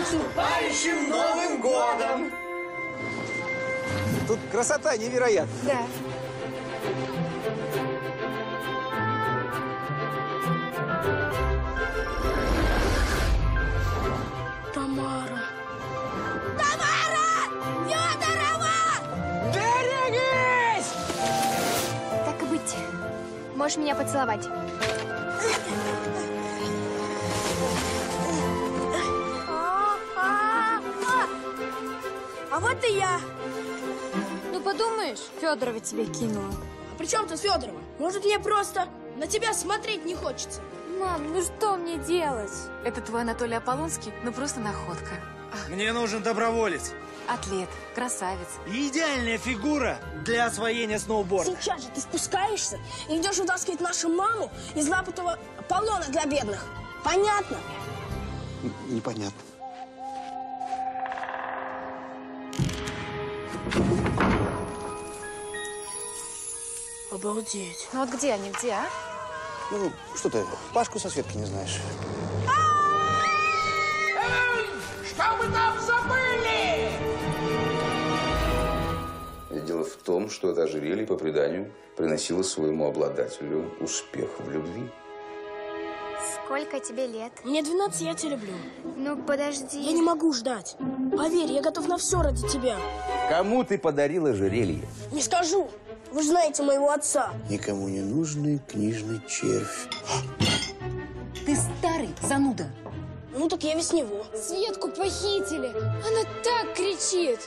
наступающим Новым годом! Тут красота невероятная. Да. Тамара! Тамара! Федорова! Берегись! Так и быть. Можешь меня поцеловать. А вот и я. Ну, подумаешь, Федорова тебе кинула. А при чем тут Федорова? Может, мне просто на тебя смотреть не хочется? Мам, ну что мне делать? Это твой Анатолий Аполлонский, ну просто находка. Мне нужен доброволец. Атлет, красавец. И идеальная фигура для освоения сноуборда. Сейчас же ты спускаешься и идешь вытаскивать нашу маму из лап этого Аполлона для бедных. Понятно? Непонятно. Обалдеть. Ну вот где они, где, а? Ну, что ты, Пашку со Светкой не знаешь? Что вы там забыли? Дело в том, что это ожерелье, по преданию, приносило своему обладателю успех в любви. Сколько тебе лет? Мне 12, я тебя люблю. Ну, подожди. Я не могу ждать. Поверь, я готов на все ради тебя. Кому ты подарила ожерелье? Не скажу. Вы же знаете моего отца. Никому не нужный книжный червь. Ты старый зануда. Ну так я весь него. Светку похитили. Она так кричит.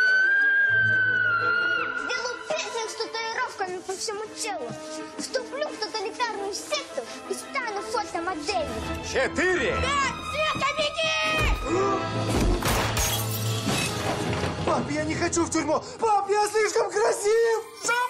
Сделаю пирсинг с татуировками по всему телу. Вступлю в тоталитарную секту и стану фотомоделью. 4! Света, беги! Пап, я не хочу в тюрьму! Пап, я слишком красив!